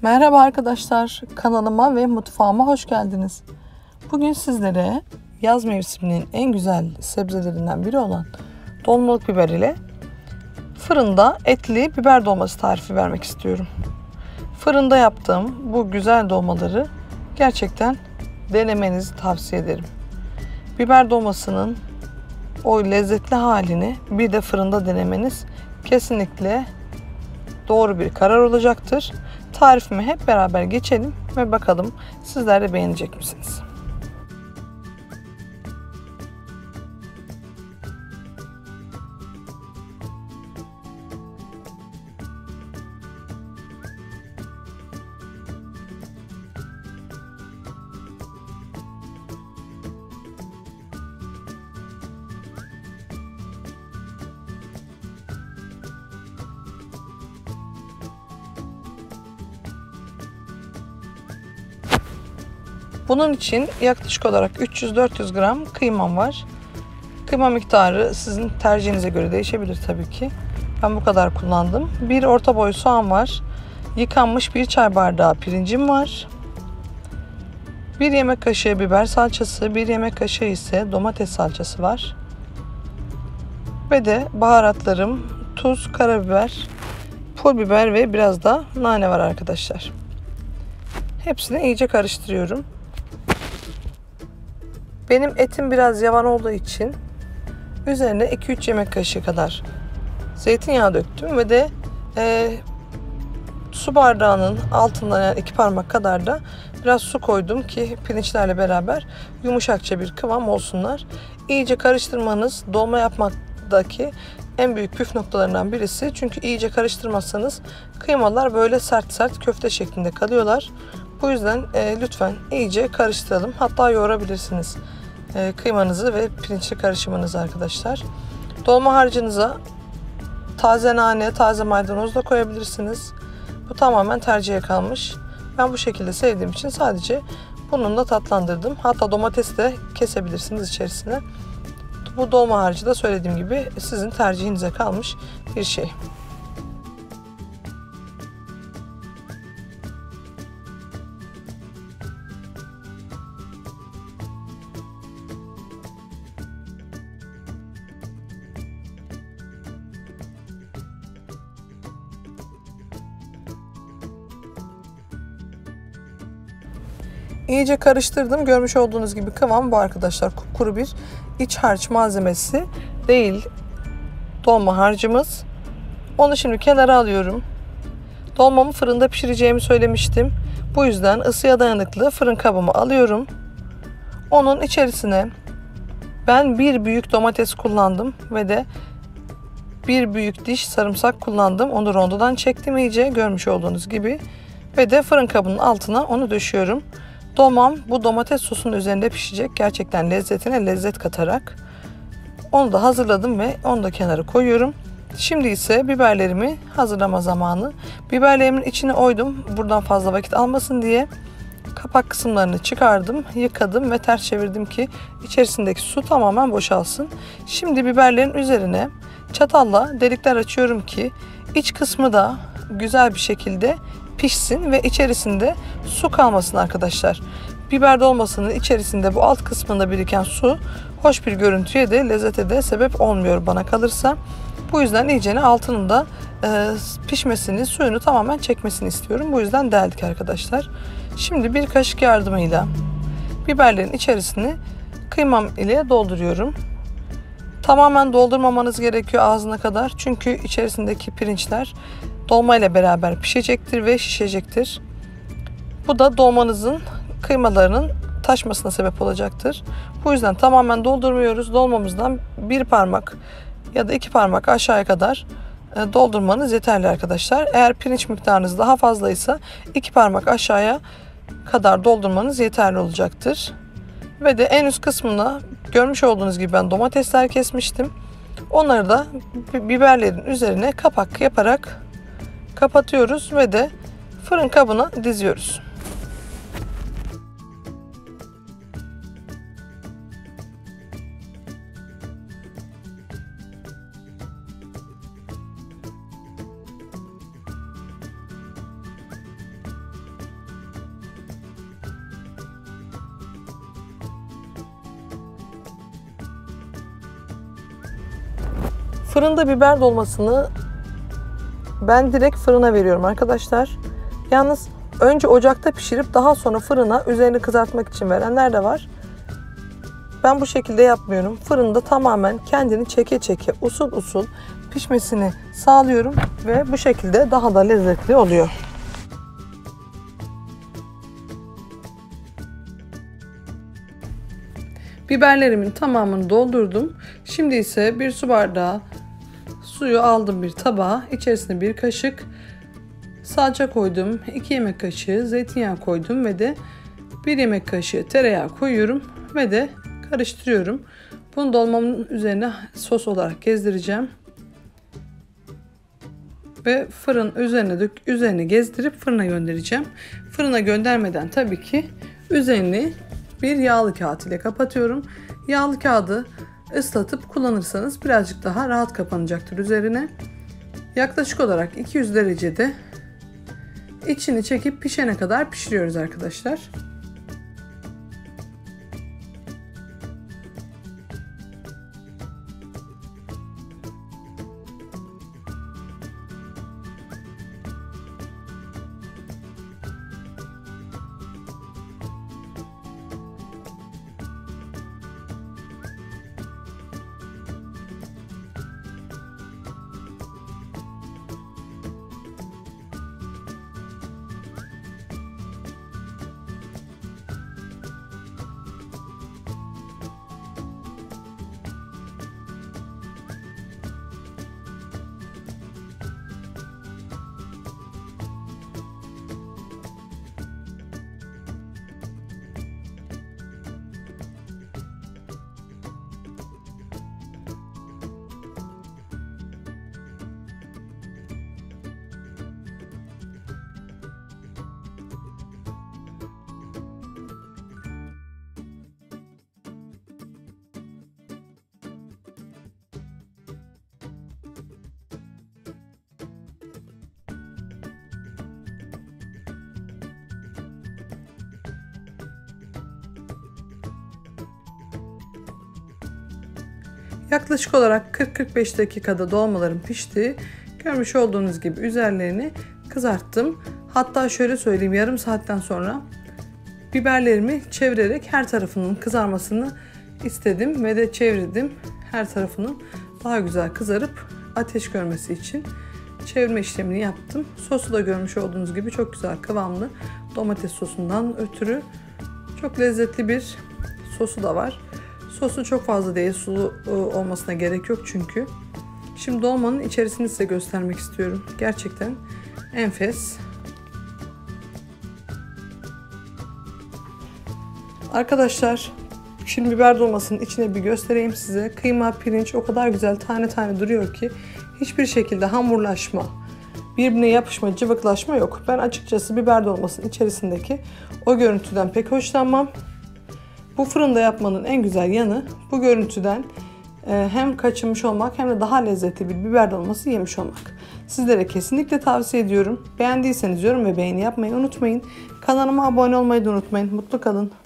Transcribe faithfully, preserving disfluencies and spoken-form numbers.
Merhaba arkadaşlar, kanalıma ve mutfağıma hoş geldiniz. Bugün sizlere yaz mevsiminin en güzel sebzelerinden biri olan dolmalık biber ile fırında etli biber dolması tarifi vermek istiyorum. Fırında yaptığım bu güzel dolmaları gerçekten denemenizi tavsiye ederim. Biber dolmasının o lezzetli halini bir de fırında denemeniz kesinlikle doğru bir karar olacaktır. Tarifimi hep beraber geçelim ve bakalım sizler de beğenecek misiniz? Bunun için yaklaşık olarak üç yüz dört yüz gram kıymam var. Kıyma miktarı sizin tercihinize göre değişebilir tabii ki. Ben bu kadar kullandım. Bir orta boy soğan var. Yıkanmış bir çay bardağı pirincim var. Bir yemek kaşığı biber salçası, bir yemek kaşığı ise domates salçası var. Ve de baharatlarım tuz, karabiber, pul biber ve biraz da nane var arkadaşlar. Hepsini iyice karıştırıyorum. Benim etim biraz yavan olduğu için üzerine iki üç yemek kaşığı kadar zeytinyağı döktüm ve de e, su bardağının altından, yani iki parmak kadar da biraz su koydum ki pirinçlerle beraber yumuşakça bir kıvam olsunlar. İyice karıştırmanız dolma yapmaktaki en büyük püf noktalarından birisi. Çünkü iyice karıştırmazsanız kıymalar böyle sert sert köfte şeklinde kalıyorlar. Bu yüzden e, lütfen iyice karıştıralım. Hatta yoğurabilirsiniz e, kıymanızı ve pirinçli karışımınızı arkadaşlar. Dolma harcınıza taze nane, taze maydanoz da koyabilirsiniz. Bu tamamen tercihe kalmış. Ben bu şekilde sevdiğim için sadece bununla tatlandırdım. Hatta domates de kesebilirsiniz içerisine. Bu dolma harcı da söylediğim gibi sizin tercihinize kalmış bir şey. İyice karıştırdım. Görmüş olduğunuz gibi kıvam bu arkadaşlar. Kupkuru bir iç harç malzemesi değil dolma harcımız. Onu şimdi kenara alıyorum. Dolmamı fırında pişireceğimi söylemiştim. Bu yüzden ısıya dayanıklı fırın kabımı alıyorum. Onun içerisine ben bir büyük domates kullandım ve de bir büyük diş sarımsak kullandım. Onu rondodan çektim iyice görmüş olduğunuz gibi. Ve de fırın kabının altına onu döşüyorum. Dolmam bu domates sosunun üzerinde pişecek. Gerçekten lezzetine lezzet katarak. Onu da hazırladım ve onu da kenara koyuyorum. Şimdi ise biberlerimi hazırlama zamanı. Biberlerimin içine oydum. Buradan fazla vakit almasın diye. Kapak kısımlarını çıkardım, yıkadım ve ters çevirdim ki içerisindeki su tamamen boşalsın. Şimdi biberlerin üzerine çatalla delikler açıyorum ki iç kısmı da güzel bir şekilde pişsin ve içerisinde su kalmasın arkadaşlar. Biber dolmasının içerisinde bu alt kısmında biriken su hoş bir görüntüye de lezzete de sebep olmuyor bana kalırsa. Bu yüzden iyicene altının da e, pişmesini, suyunu tamamen çekmesini istiyorum. Bu yüzden deldik arkadaşlar. Şimdi bir kaşık yardımıyla biberlerin içerisini kıymam ile dolduruyorum. Tamamen doldurmamanız gerekiyor ağzına kadar. Çünkü içerisindeki pirinçler dolma ile beraber pişecektir ve şişecektir. Bu da dolmanızın kıymalarının taşmasına sebep olacaktır. Bu yüzden tamamen doldurmuyoruz. Dolmamızdan bir parmak ya da iki parmak aşağıya kadar doldurmanız yeterli arkadaşlar. Eğer pirinç miktarınız daha fazlaysa iki parmak aşağıya kadar doldurmanız yeterli olacaktır. Ve de en üst kısmına görmüş olduğunuz gibi ben domatesler kesmiştim. Onları da biberlerin üzerine kapak yaparak kapatıyoruz ve de fırın kabına diziyoruz. Fırında biber dolmasını ben direkt fırına veriyorum arkadaşlar. Yalnız önce ocakta pişirip daha sonra fırına üzerini kızartmak için verenler de var. Ben bu şekilde yapmıyorum. Fırında tamamen kendini çeke çeke usul usul pişmesini sağlıyorum ve bu şekilde daha da lezzetli oluyor. Biberlerimin tamamını doldurdum. Şimdi ise bir su bardağı suyu aldım bir tabağa. İçerisine bir kaşık salça koydum. iki yemek kaşığı zeytinyağı koydum ve de bir yemek kaşığı tereyağı koyuyorum ve de karıştırıyorum. Bunu dolmamın üzerine sos olarak gezdireceğim. Ve fırın üzerine dök, üzerine gezdirip fırına göndereceğim. Fırına göndermeden tabii ki üzerini bir yağlı kağıt ile kapatıyorum. Yağlı kağıdı ıslatıp kullanırsanız birazcık daha rahat kapanacaktır üzerine. Yaklaşık olarak iki yüz derecede içini çekip pişene kadar pişiriyoruz arkadaşlar. Yaklaşık olarak kırk kırk beş dakikada dolmalarım pişti. Görmüş olduğunuz gibi üzerlerini kızarttım. Hatta şöyle söyleyeyim, yarım saatten sonra biberlerimi çevirerek her tarafının kızarmasını istedim ve de çevirdim. Her tarafının daha güzel kızarıp ateş görmesi için çevirme işlemini yaptım. Sosu da görmüş olduğunuz gibi çok güzel kıvamlı, domates sosundan ötürü çok lezzetli bir sosu da var. Sosu çok fazla değil, sulu olmasına gerek yok çünkü. Şimdi dolmanın içerisini size göstermek istiyorum. Gerçekten enfes. Arkadaşlar, şimdi biber dolmasının içine bir göstereyim size. Kıyma, pirinç o kadar güzel tane tane duruyor ki hiçbir şekilde hamurlaşma, birbirine yapışma, cıvıklaşma yok. Ben açıkçası biber dolmasının içerisindeki o görüntüden pek hoşlanmam. Bu fırında yapmanın en güzel yanı bu görüntüden hem kaçınmış olmak hem de daha lezzetli bir biber dolması yemiş olmak. Sizlere kesinlikle tavsiye ediyorum. Beğendiyseniz yorum ve beğeni yapmayı unutmayın. Kanalıma abone olmayı da unutmayın. Mutlu kalın.